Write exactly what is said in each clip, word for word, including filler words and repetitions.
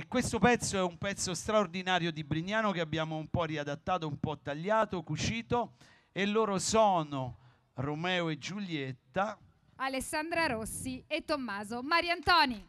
E questo pezzo è un pezzo straordinario di Brignano che abbiamo un po' riadattato, un po' tagliato, cucito, e loro sono Romeo e Giulietta, Alessandra Rossi e Tommaso Mariantoni.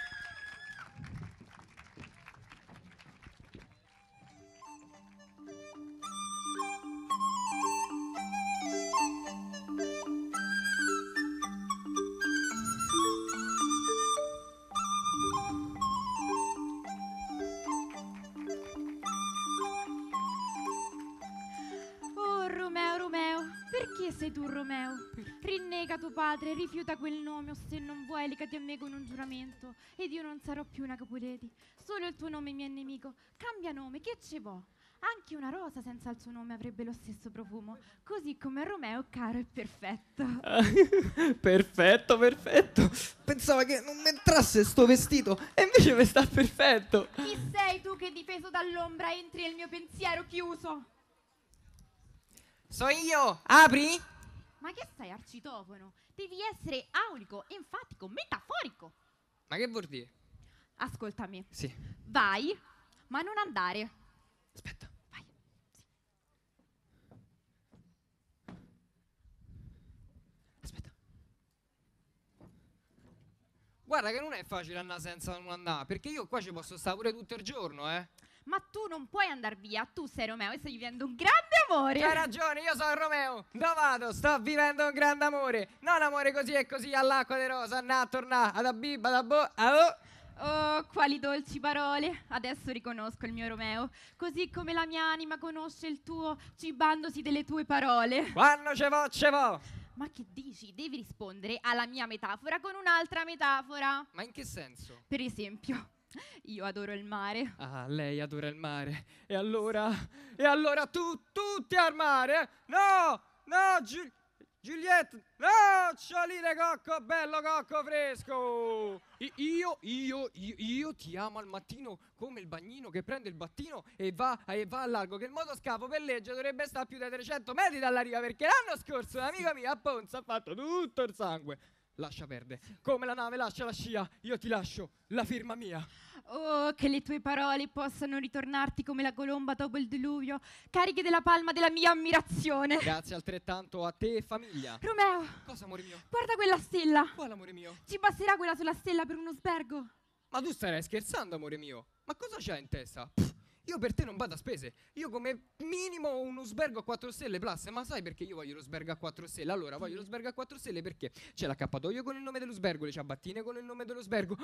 Perché sei tu Romeo? Rinnega tuo padre, rifiuta quel nome, o se non vuoi legati a me con un giuramento, ed io non sarò più una Capuleti. Solo il tuo nome mi è nemico. Cambia nome, che ce vo'? Anche una rosa senza il suo nome avrebbe lo stesso profumo, così come Romeo caro e perfetto. Perfetto, perfetto. Pensava che non mi entrasse sto vestito e invece mi sta perfetto. Chi sei tu che difeso dall'ombra entri nel mio pensiero chiuso? So io, apri? Ma che sei, arcitofono? Devi essere aulico, enfatico, metaforico. Ma che vuol dire? Ascoltami. Sì. Vai, ma non andare. Aspetta. Vai. Sì. Aspetta. Guarda che non è facile andare senza non andare, perché io qua ci posso stare pure tutto il giorno, eh. Ma tu non puoi andare via, tu sei Romeo e stai vivendo un grande amore. C'hai ragione, io sono Romeo. Dove vado? Sto vivendo un grande amore. Non amore così e così all'acqua di rosa, andà a tornare, ad abibba, da bo, oh. Oh, quali dolci parole. Adesso riconosco il mio Romeo, così come la mia anima conosce il tuo, cibandosi delle tue parole. Quando ce vo, ce vo. Ma che dici? Devi rispondere alla mia metafora con un'altra metafora. Ma in che senso? Per esempio, io adoro il mare. Ah, lei adora il mare. E allora? E allora tu, tutti al mare? No, no, Giul Giulietta, no, Cioline cocco, bello cocco fresco. I io, io, io, io ti amo al mattino come il bagnino che prende il battino e va, e va al largo, che il motoscafo per legge dovrebbe stare più di trecento metri dalla riva, perché l'anno scorso un amico mio a Ponza ha fatto tutto il sangue. Lascia perdere, come la nave lascia la scia, io ti lascio la firma mia. Oh, che le tue parole possano ritornarti come la colomba dopo il diluvio, cariche della palma della mia ammirazione. Grazie altrettanto a te e famiglia. Romeo, Cosa, amore mio? guarda quella stella. Quale, amore mio? Ci basterà quella sulla stella per uno sbergo? Ma tu starai scherzando, amore mio? Ma cosa c'hai in testa? Pff, io per te non vado a spese. Io come minimo ho uno sbergo a quattro stelle plus. Ma sai perché io voglio lo sbergo a quattro stelle? Allora, voglio lo sbergo a quattro stelle perché c'è l'accappatoio con il nome dello sbergo, le ciabattine con il nome dello sbergo.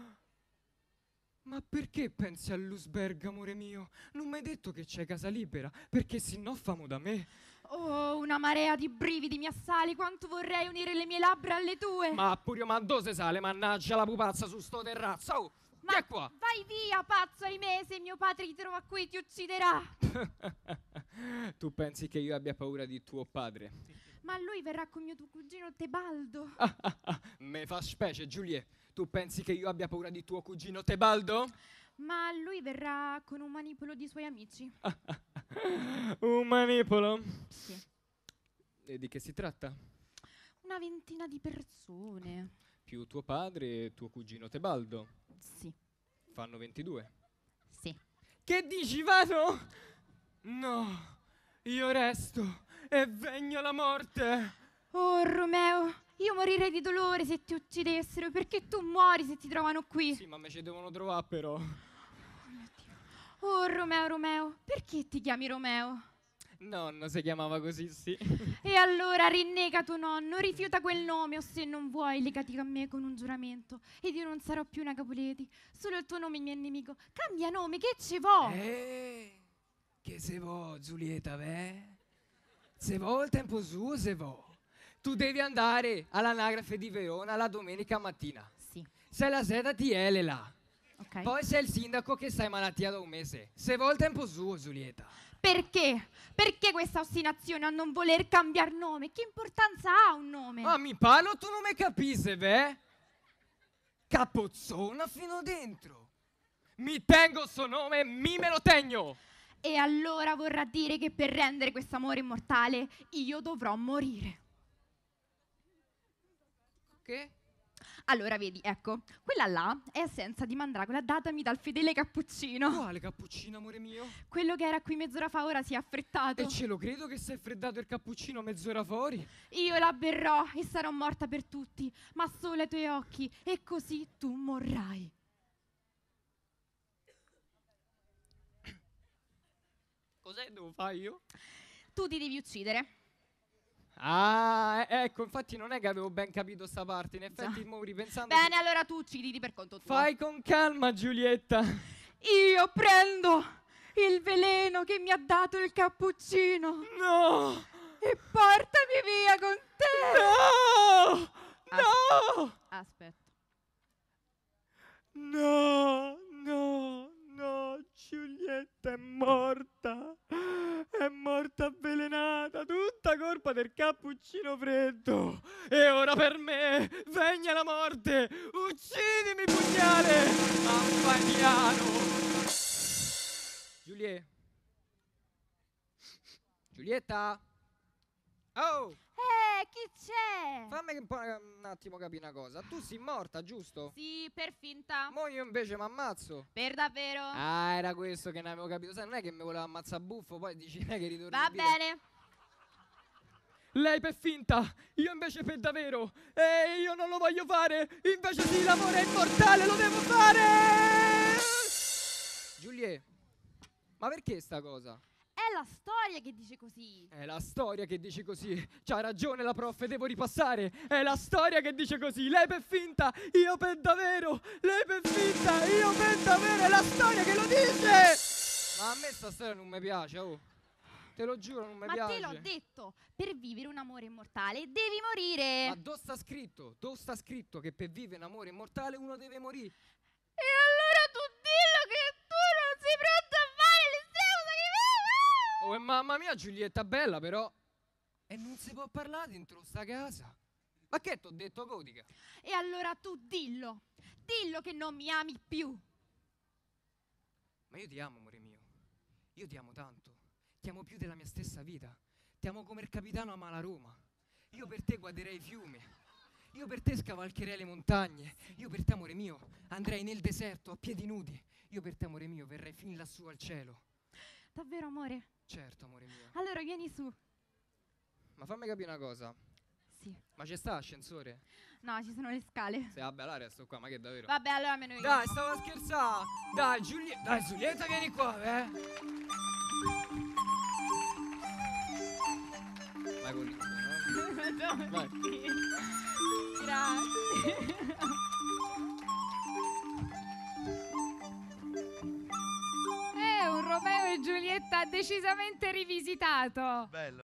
Ma perché pensi all'Usberg, amore mio? Non mi hai detto che c'è casa libera, perché se no famo da me. Oh, una marea di brividi mi assali, quanto vorrei unire le mie labbra alle tue. Ma pure io, ma dove sale, mannaggia la pupazza su sto terrazzo? Oh, ma che è qua? Vai via, pazzo, ahimè, se mio padre ti trova qui ti ucciderà. Tu pensi che io abbia paura di tuo padre? Ma lui verrà con mio tuo cugino Tebaldo. Ah, ah, ah, me fa specie, Giulie. Tu pensi che io abbia paura di tuo cugino Tebaldo? Ma lui verrà con un manipolo di suoi amici. Ah, ah, ah. Un manipolo? Sì. E di che si tratta? Una ventina di persone. Più tuo padre e tuo cugino Tebaldo? Sì. Fanno ventidue? Sì. Che dici, vado? No, io resto e vegno la morte. Oh, Romeo, io morirei di dolore se ti uccidessero, perché tu muori se ti trovano qui. Sì, ma me ci devono trovare però. Oh, mio Dio. Oh, Romeo, Romeo, perché ti chiami Romeo? Nonno si chiamava così, sì. E allora rinnega tuo nonno, rifiuta quel nome, o se non vuoi legati a me con un giuramento, ed io non sarò più una Capuleti, solo il tuo nome mi è nemico. Cambia nome, che ce vo'? Eh, che se vo, Giulietta, beh? Se vo il tempo suo, se vo. Tu devi andare all'anagrafe di Verona la domenica mattina. Sì. Se la seta ti ele là. Ok. Poi sei il sindaco che stai malattia da un mese. Se vuoi il tempo suo, Giulietta. Perché? Perché questa ostinazione a non voler cambiare nome? Che importanza ha un nome? Ma mi parlo, tu non mi capisci, beh? Capozzona fino dentro. Mi tengo sto nome, mi me lo tegno. E allora vorrà dire che per rendere quest'amore immortale io dovrò morire. Che? Allora, vedi, ecco, quella là è Essenza di Mandragola, datami dal fedele cappuccino. Quale cappuccino, amore mio? Quello che era qui mezz'ora fa ora si è affrettato. E ce lo credo che si è freddato il cappuccino mezz'ora fuori. Io la berrò e sarò morta per tutti, ma solo ai tuoi occhi, e così tu morrai. Cos'è devo fare io? Tu ti devi uccidere. Ah, e- ecco, infatti non è che avevo ben capito sta parte. In effetti, Già. mo ripensando. Bene, allora tu ucciditi per conto tuo. Fai con calma, Giulietta. Io prendo il veleno che mi ha dato il cappuccino No! e portami via con te. No! No! Aspetta. No, no, no, Giulietta è morta. È morta avvelenata, tutta colpa del cappuccino freddo. E ora per me vegna la morte. Uccidimi, pugnale! Ampaniano! Giulietta? Giulietta? Oh! Eh, chi c'è? Fammi un, po', un attimo capire una cosa. Tu sei morta, giusto? Sì, per finta. Mo' io invece mi ammazzo. Per davvero? Ah, era questo che non avevo capito. Sai, non è che mi voleva ammazzare buffo, poi dici non è che ritorni Va in vita. bene. Lei per finta, io invece per davvero. E io non lo voglio fare. Invece sì, l'amore è immortale, lo devo fare. Giulietta, ma perché sta cosa? È la storia che dice così. È la storia che dice così. C'ha ragione la prof, devo ripassare. È la storia che dice così. Lei per finta, io per davvero. Lei per finta, io per davvero. È la storia che lo dice. Ma a me sta storia non mi piace, oh. Te lo giuro, non mi Ma piace. te l'ho detto, per vivere un amore immortale devi morire. Ma dove sta scritto? Dove sta scritto che per vivere un amore immortale uno deve morire? E allora tu dillo che tu non sei pronto a fare l'estremo sacrificio. Oh, e mamma mia, Giulietta bella però. E non si può parlare dentro sta casa. Ma che t'ho detto, Codica? E allora tu dillo, dillo che non mi ami più. Ma io ti amo, amore mio. Io ti amo tanto. Ti amo più della mia stessa vita. Ti amo come il capitano ama la Roma. Io per te guaderei i fiumi. Io per te scavalcherei le montagne. Io per te, amore mio, andrei nel deserto a piedi nudi. Io per te, amore mio, verrei fin lassù al cielo. Davvero, amore? Certo, amore mio. Allora vieni su. Ma fammi capire una cosa. Sì. Ma c'è sta l'ascensore? No, ci sono le scale. Se vabbè, allora resto qua, ma che davvero? Vabbè, allora meno io. Dai, stavo a scherzare. Dai, Giulietta. Dai, Giulietta, vieni qua, eh. Vai con l'inizio, no? Vai. Grazie. È un Romeo e Giulietta decisamente rivisitato. Bello.